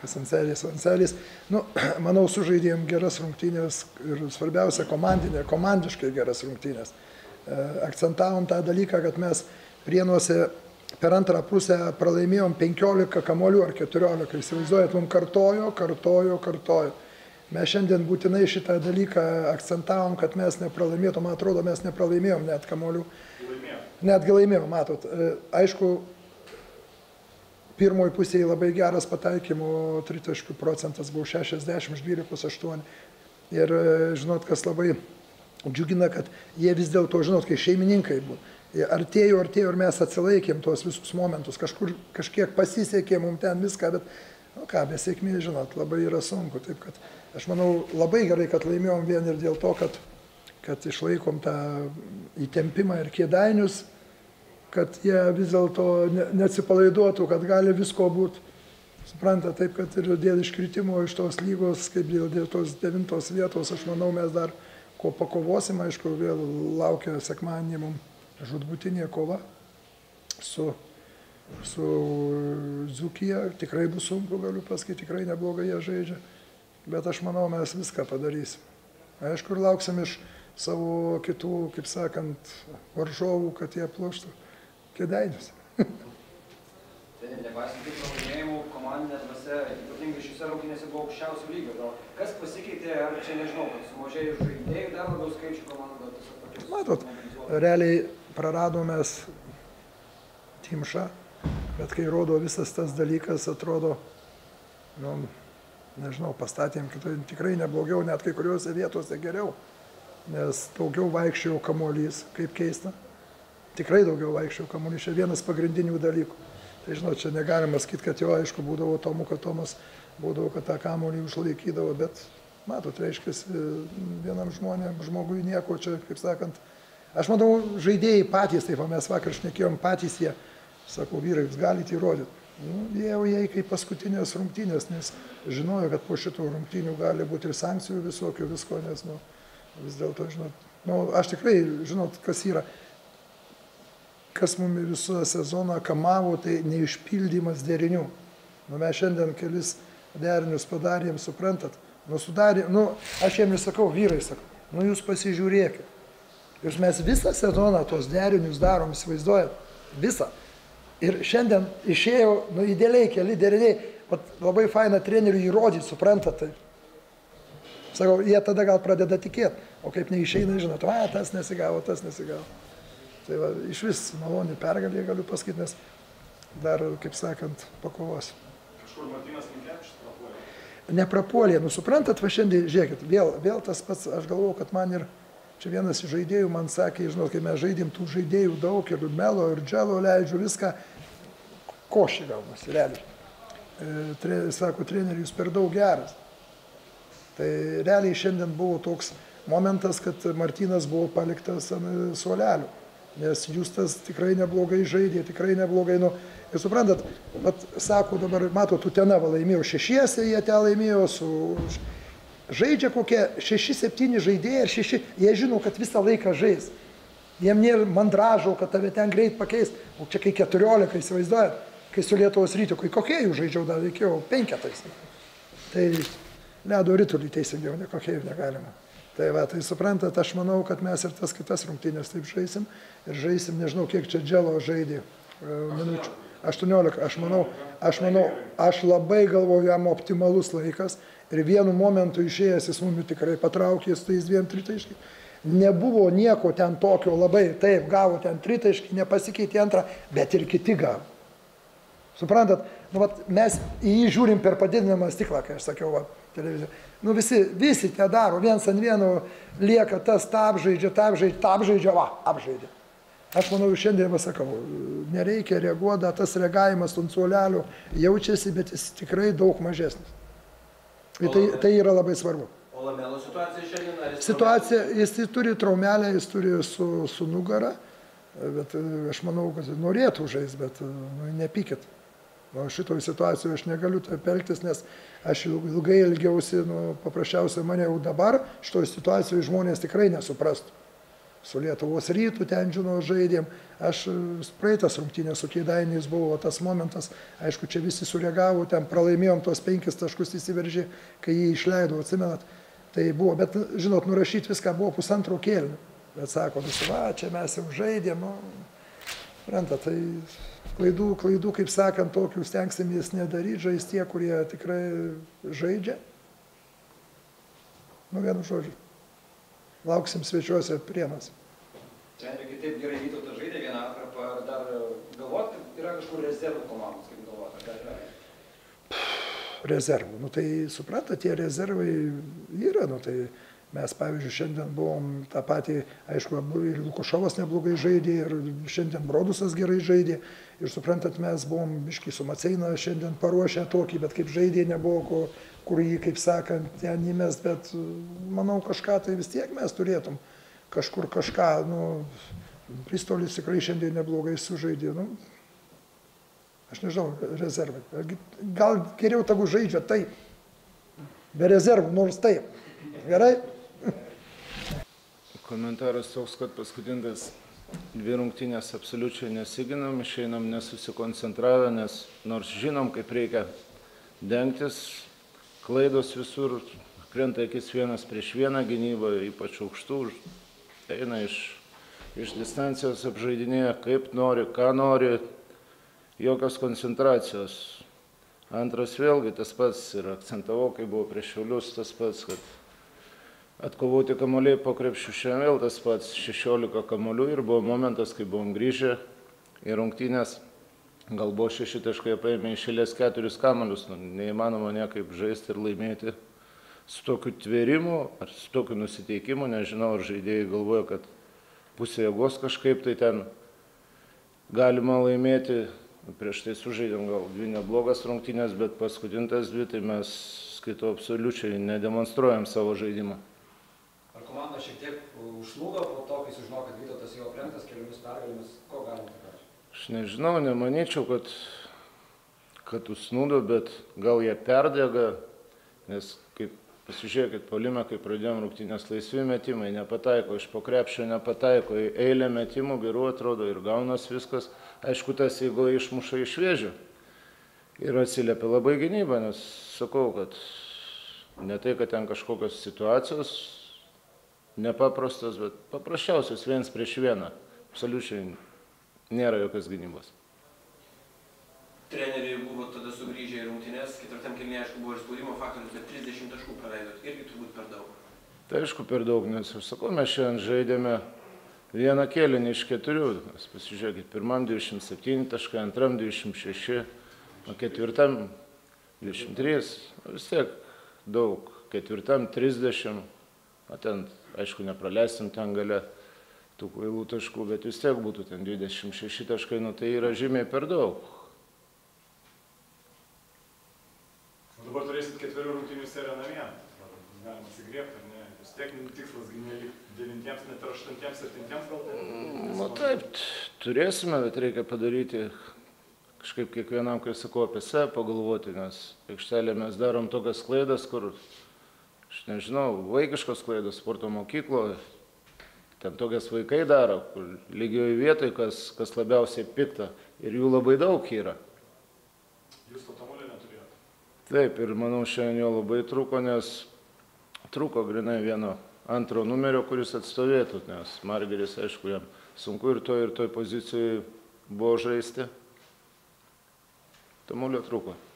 kas ant seilės. Nu, manau, sužaidėm geras rungtynės ir svarbiausia komandiškai geras rungtynės. Akcentavom tą dalyką, kad mes Prienuose per antrą pusę pralaimėjom 15 kamuolių ar 14. Įsivaizduojat, mums kartojo. Mes šiandien būtinai šitą dalyką akcentavom, kad mes nepralaimėtum. Man atrodo, mes nepralaimėjom net kamuolių. Netgi laimėjom, matot. Aišku, pirmoji pusėje labai geras pataikymo tritaškių procentas buvo 60 iš 12,8. Ir žinot, kas labai džiugina, kad jie vis dėlto, žinot, kai šeimininkai buvo. Artėjo ir mes atsilaikėm tuos visus momentus. Kažkiek pasisekė mums ten viską, bet, nu ką, be sėkmė, žinot, labai yra sunku. Taip kad aš manau, labai gerai, kad laimėjom vien ir dėl to, kad išlaikom tą įtempimą ir Kėdainius, kad jie vis dėlto neatsipalaiduotų, kad gali visko būti. Supranta, taip, kad ir dėl iškritimo iš tos lygos, kaip dėl tos 9 vietos, aš manau, mes dar ko pakovosim, aišku, vėl laukia sekmadienį mums žūtbūtinė kova su Dzūkija. Tikrai bus sunku, galiu pasakyti, tikrai neblogai jie žaidžia, bet aš manau, mes viską padarysim. Aišku, ir lauksim iš savo kitų, kaip sakant, varžovų, kad jie pluštų Kėdainius. Nepaisant tų pralaimėjimų, komandinė dvasia, ypatingai šiuose rungtynėse buvo aukščiausio lygio. Kas pasikeitė, ar čia nežinau, kad sumažėjo žaidėjų, dar labiau skaičių komandų? Matot, realiai praradomės Timšą, bet kai rodo visas tas dalykas, atrodo, nu, nežinau, pastatėm tikrai neblogiau, net kai kuriuose vietose geriau, nes daugiau vaikščiojo kamuolys, kaip keista, tikrai daugiau vaikščiojo kamuolys, čia vienas pagrindinių dalykų. Tai žinot, čia negalima sakyti, kad jo, aišku, būdavo Tomas būdavo, kad tą kamuolį užlaikydavo, bet matot, reiškia, vienam žmogui nieko čia, kaip sakant, aš manau, žaidėjai patys, taip, mes vakar šnekėjom patys, jie, sako, vyrai, jūs galite įrodyti. Nu, jie jau jai kaip paskutinės rungtynės, nes žinojo, kad po šitų rungtynių gali būti ir sankcijų visokių, visko, nes, nu, vis dėlto, žinot, nu, aš tikrai, žinot, kas yra. Kas mums visą sezoną kamavo, tai neišpildymas derinių. Nu, mes šiandien kelis derinius padarėm, suprantat. Nu, aš jiem ir sakau, vyrai, sakau, nu jūs pasižiūrėkit. Ir mes visą sezoną tos derinius darom, įsivaizduojat, visą. Ir šiandien išėjo, nu, idealiai keli deriniai, labai faina treneriui įrodyti, suprantat. Tai. Sakau, jie tada gal pradeda tikėti, o kaip neišeina, žinot, tas nesigavo. Tai va, iš vis maloniai pergalė, galiu pasakyti, nes dar, kaip sakant, pakovos. Kažkur Martynas Linkevičius prapuolė? Neprapuolė, nu suprantat, va šiandien, žiūrėkit, vėl tas pats, aš galvoju, kad man ir čia vienas iš žaidėjų man sakė, žinot, kai mes žaidėm tų žaidėjų daug, ir Melo, ir Dželo leidžiu viską, košį gaunasi, realiai. Sako, treneri, jūs per daug geras. Tai realiai šiandien buvo toks momentas, kad Martynas buvo paliktas ant suolelių. Nes Justas tikrai neblogai žaidė, tikrai neblogai, nu, ir suprantat, sako dabar, matot, Utena laimėjo 6, jie ten laimėjo žaidžia kokie 6-7 žaidėjai ir 6, jie žino, kad visą laiką žais. Jiem nėra mandražo, kad tave ten greit pakeis, o čia kai 14, įsivaizduojat, kai su Lietuvos Rytu, kai kokie jų žaidžiau, dar reikėjo 5. Tai ledo ritulį teisingiau, ne kokie jų negalima. Tai va, tai suprantat, aš manau, kad mes ir tas kitas rungtynės taip žaisim. Ir žaisim, nežinau, kiek čia Dželo žaidė minučių. 18. Aš labai galvoju, jam optimalus laikas. Ir vienu momentu išėjęs jis mums tikrai patraukė su tais 2 tritaškiais. Nebuvo nieko ten tokio labai, taip, gavo ten tritaškį, nepasikeitė antrą, bet ir kiti gavo. Suprantat, nu, vat, mes į jį žiūrim per padidinamą stiklą, kai aš sakiau, va, televiziją. Nu, visi te daro, viens ant vieno lieka tas, ta apžaidžia, va, apžaidė. Aš manau, šiandien, va, sakau, nereikia reaguoti, tas reagavimas ant suolelio jaučiasi, bet jis tikrai daug mažesnis. Tai yra labai svarbu. O Lamelo situacija šiandien? Situacija, jis turi traumelę, jis turi su nugara, bet aš manau, kad norėtų žaisti, bet nu, nepykit. Nu, šitoj situacijoje aš negaliu taip elgtis, nes aš ilgai ilgiausi, nu, paprasčiausiai mane jau dabar šitoj situacijoje žmonės tikrai nesuprastų. su Lietuvos Rytu ten, žinau, žaidėm. Aš praeitas rungtynės su Kėdainiais buvo tas momentas, aišku, čia visi sureagavo, ten pralaimėjom tos 5 taškus įsiveržė, kai jį išleido, atsimenat. Tai buvo, bet, žinot, nurašyti viską buvo pusantro kėlinio. Bet sako, visi, va, čia mes jau žaidėm, renta, tai klaidų, kaip sakant, tokių stengsimės nedaryti, žais tie, kurie tikrai žaidžia. Vienu žodžiu. Lauksim svečiuose Prienuose. Treneri, taip gerai Vytautas žaidė vieną atkarpą, ar dar galvot, yra kažkur rezervų komandos, kaip galvot, ar dar yra? Rezervų. Nu tai supranta, tie rezervai yra. Nu tai mes, pavyzdžiui, šiandien buvom tą patį, aišku, ir Lukošovas neblogai žaidė, ir šiandien Brodusas gerai žaidė. Ir suprantat, mes buvom biškį su Maceina šiandien paruošę tokį, bet kaip žaidė nebuvo, kur jį, kaip sakant, ten įmest, bet manau, kažką tai vis tiek mes turėtum. Kažkur kažką, Bristolis tikrai šiandien neblogai sužaidė. Aš nežinau, rezervai. Gal geriau tegu žaidžia taip. Be rezervų, nors taip. Gerai? Komentaras toks, kad paskutinės 2 rungtynės absoliučiai nesiginam, išeinam nesusikoncentravę, nes nors žinom, kaip reikia dengtis, klaidos visur, krenta akis 1 prieš 1 gynybą, ypač aukštų, eina iš distancijos, apžaidinėja kaip nori, ką nori, jokios koncentracijos. Antras vėlgi tas pats ir akcentavau, kai buvo prieš Šiaulius, tas pats, kad atkovoti kamuoliai po krepšių, šiandien vėl tas pats 16 kamuolių ir buvo momentas, kai buvom grįžę į rungtynės, gal buvo 6 taškai, paėmė iš eilės 4 kamuolius, neįmanoma niekaip žaisti ir laimėti. Su tokiu tvėrimu ar su tokiu nusiteikimu, nežinau, ar žaidėjai galvoja, kad pusė jėgos kažkaip tai ten galima laimėti. Prieš tai sužaidėm gal 2 neblogas rungtynės, bet paskutintas 2, tai mes, skaitau, absoliučiai nedemonstruojam savo žaidimą. Ar komanda šiek tiek užsnūdo po to, kai sužino, kad Vytautas jau aprengtas keliomis pergalėmis, ko galite paprašyti? Aš nežinau, nemanyčiau, kad užsnūdo, bet gal jie perdega, nes kaip pasižiūrėkit, puolime, kai pradėjom rungtynės, laisvi metimai, nepataiko, iš po krepšio nepataiko, eilė metimų gerų atrodo ir gaunas viskas. Aišku, tas jeigu išmuša iš vėžių ir atsiliepia labai gynybą, nes sakau, kad ne tai, kad ten kažkokios situacijos nepaprastos, bet paprasčiausios 1 prieš 1. Absoliučiai nėra jokios gynybos. Treneriai buvo tada sugrįžę į rungtynes, 4 kėlinyje, aišku, buvo ir spaudimo faktorius, bet 30 taškų praleidot, irgi turbūt per daug. Tai aišku, per daug, nes aš sakau, mes šiandien žaidėme 1 kėlinį iš 4, nes pasižiūrėkit, 1 27 taškai, 2 26, 4 23, vis tiek daug, 4 30, o ten, aišku, nepraleisim ten gale tų kvailų taškų, bet vis tiek būtų ten 26 taškai, tai yra žymiai per daug. Dabar turėsit 4 rungtynių seriją namie. Galima atsigriebti, ar ne? Jūs techninis tikslas, nelik 9, net ir 8, 7 gal tai? Taip, turėsime, bet reikia padaryti kažkaip kiekvienam, kai sakau, apie save pagalvoti, nes aikštelėje mes darom tokias klaidas, kur, aš nežinau, vaikiškos klaidos sporto mokykloje, ten tokias vaikai daro, kur lygioje vietoje, kas labiausiai pikta, ir jų labai daug yra. Jūs to kamuolio neturėjote? Taip, ir manau, šiandien jo labai trūko, nes trūko grinai 1-2 numerio, kuris atstovėtų, nes Margeris, aišku, jam sunku ir toj pozicijoje buvo žaisti. Kamuolio trūko.